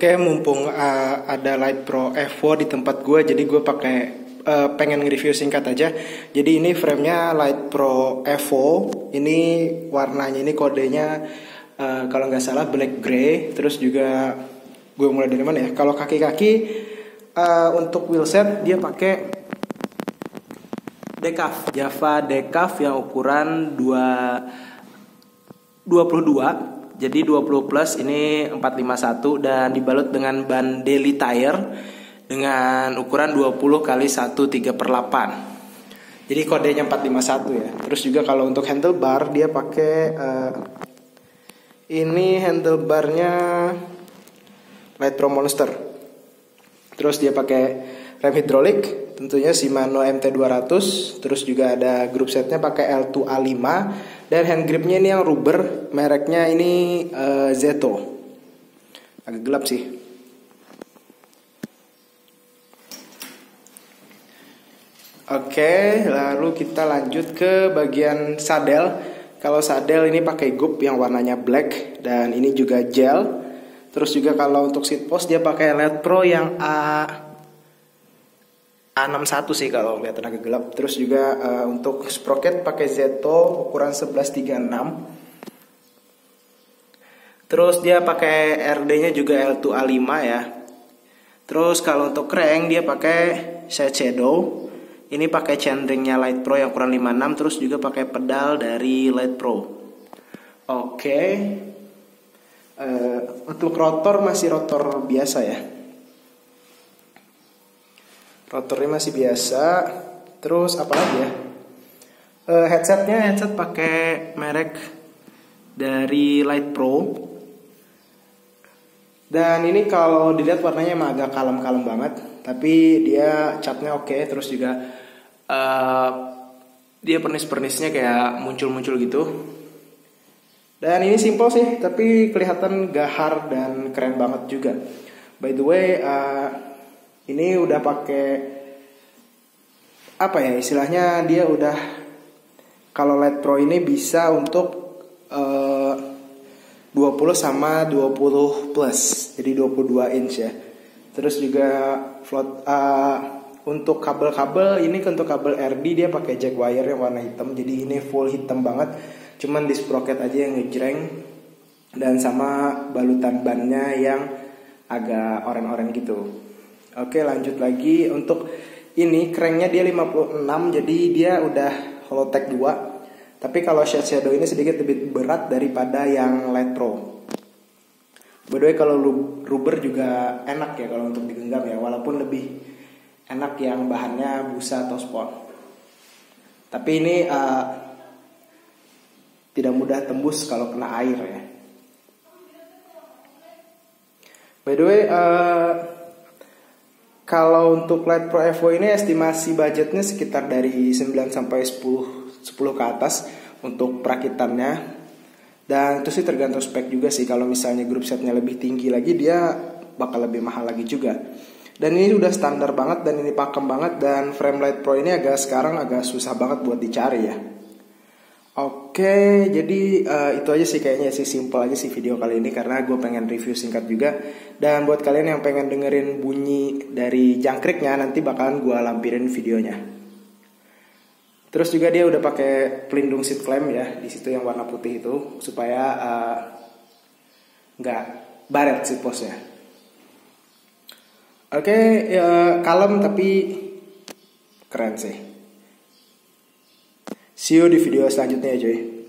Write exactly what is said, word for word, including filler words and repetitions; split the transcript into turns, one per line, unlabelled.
Oke, mumpung uh, ada Light Pro Evo di tempat gue, jadi gue pakai uh, pengen nge-review singkat aja. Jadi ini framenya Light Pro Evo. Ini warnanya, ini kodenya uh, kalau nggak salah black gray. Terus juga gue mulai dari mana ya? Kalau kaki-kaki uh, untuk wheelset dia pakai Decaf, Java Decaf yang ukuran dua puluh dua. Jadi dua puluh plus, ini empat lima satu dan dibalut dengan ban daily tire dengan ukuran dua puluh kali seratus tiga per delapan. Jadi kodenya empat lima satu ya. Terus juga kalau untuk handlebar dia pakai uh, ini handlebarnya Light Pro Monster. Terus dia pakai rem hidrolik, tentunya Shimano M T dua ratus. Terus juga ada group setnya pakai L dua A lima. Dan hand gripnya ini yang rubber, mereknya ini uh, Zeto. Agak gelap sih. Oke, lalu kita lanjut ke bagian sadel. Kalau sadel ini pakai group yang warnanya black dan ini juga gel. Terus juga kalau untuk seat post dia pakai Light Pro yang A A enam satu sih kalau kelihatan agak gelap. Terus juga uh, untuk sprocket pakai Zeto ukuran sebelas tiga enam. Terus dia pakai R D-nya juga L dua A lima ya. Terus kalau untuk crank dia pakai side shadow. Ini pakai chainringnya Light Pro yang ukuran lima enam. Terus juga pakai pedal dari Light Pro. Oke. Uh, untuk rotor masih rotor biasa ya. Rotornya masih biasa. Terus apa lagi ya? Uh, headsetnya headset pakai merek dari Light Pro. Dan ini kalau dilihat warnanya emang agak kalem-kalem banget. Tapi dia catnya oke. Terus juga uh, dia pernis-pernisnya kayak muncul-muncul gitu. Dan ini simple sih, tapi kelihatan gahar dan keren banget juga. By the way, uh, ini udah pakai apa ya istilahnya, dia udah kalau Light Pro ini bisa untuk uh, dua puluh sama dua puluh plus, jadi dua puluh dua inch ya. Terus juga float uh, untuk kabel-kabel ini untuk kabel R D dia pakai jack wire yang warna hitam, jadi ini full hitam banget. Cuman di sprocket aja yang ngejreng dan sama balutan bannya yang agak oranye-oranye gitu. Oke, lanjut lagi. Untuk ini cranknya dia lima puluh enam, jadi dia udah Holotech dua. Tapi kalau shade shadow ini sedikit lebih berat daripada yang Light Pro. By the way, kalau rubber juga enak ya kalau untuk digenggam ya, walaupun lebih enak yang bahannya busa atau spon. Tapi ini uh, tidak mudah tembus kalau kena air ya. By the way, uh, kalau untuk Light Pro Evo ini estimasi budgetnya sekitar dari sembilan sampai sepuluh ke atas untuk perakitannya. Dan itu sih tergantung spek juga sih. Kalau misalnya grup setnya lebih tinggi lagi dia bakal lebih mahal lagi juga. Dan ini udah standar banget dan ini pakem banget. Dan frame Light Pro ini agak sekarang agak susah banget buat dicari ya. Oke, jadi uh, itu aja sih kayaknya sih, simple aja sih video kali ini karena gue pengen review singkat juga. Dan buat kalian yang pengen dengerin bunyi dari jangkriknya nanti bakalan gue lampirin videonya. Terus juga dia udah pakai pelindung seat clamp ya di situ yang warna putih itu supaya uh, nggak baret seat postnya. Oke, ya, kalem tapi keren sih. See you di video selanjutnya ya cuy.